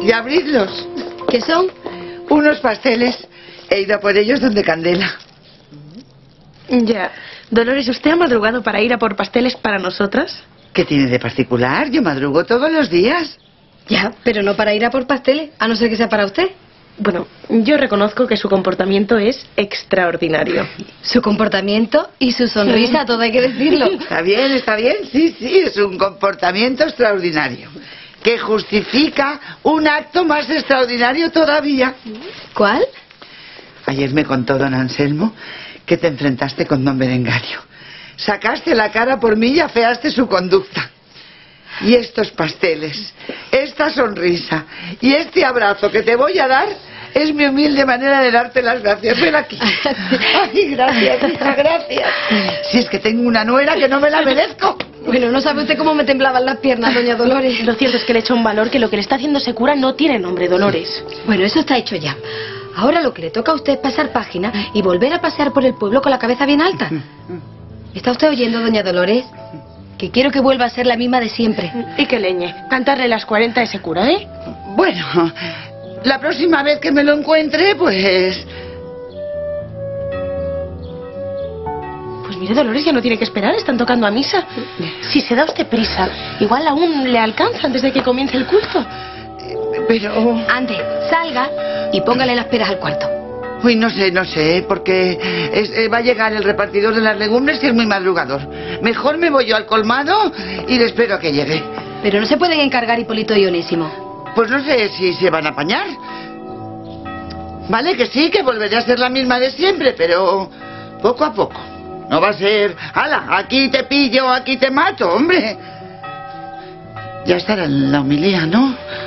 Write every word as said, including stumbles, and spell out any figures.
y abridlos. ¿Qué son? Unos pasteles. He ido a por ellos donde Candela. Ya. Dolores, ¿usted ha madrugado para ir a por pasteles para nosotras? ¿Qué tiene de particular? Yo madrugo todos los días. Ya, pero no para ir a por pasteles, a no ser que sea para usted. Bueno, yo reconozco que su comportamiento es extraordinario. Su comportamiento y su sonrisa, todo hay que decirlo. Está bien, está bien, sí, sí, es un comportamiento extraordinario, que justifica un acto más extraordinario todavía. ¿Cuál? Ayer me contó don Anselmo que te enfrentaste con don Berengario. Sacaste la cara por mí y afeaste su conducta. Y estos pasteles, esta sonrisa y este abrazo que te voy a dar es mi humilde manera de darte las gracias. Ven aquí. Ay, gracias, hija, gracias. Si es que tengo una nuera que no me la merezco. Bueno, no sabe usted cómo me temblaban las piernas, doña Dolores. Lo cierto es que le echa un valor que lo que le está haciendo ese cura no tiene nombre, Dolores. Bueno, eso está hecho ya. Ahora lo que le toca a usted es pasar página y volver a pasear por el pueblo con la cabeza bien alta. ¿Está usted oyendo, doña Dolores? Que quiero que vuelva a ser la misma de siempre. Y que leñe, cantarle las cuarenta a ese cura, ¿eh? Bueno, la próxima vez que me lo encuentre, pues... Pues mire, Dolores, ya no tiene que esperar, están tocando a misa. Si se da usted prisa, igual aún le alcanza antes de que comience el culto. Pero... Ande, salga y póngale las peras al cuarto. Uy, no sé, no sé, porque es, eh, va a llegar el repartidor de las legumbres y es muy madrugador. Mejor me voy yo al colmado y le espero a que llegue. Pero no se pueden encargar Hipólito y Onésimo. Pues no sé si se van a apañar. Vale, que sí, que volveré a ser la misma de siempre, pero poco a poco. No va a ser, ¡hala! Aquí te pillo, aquí te mato, hombre. Ya estará en la homilía, ¿no?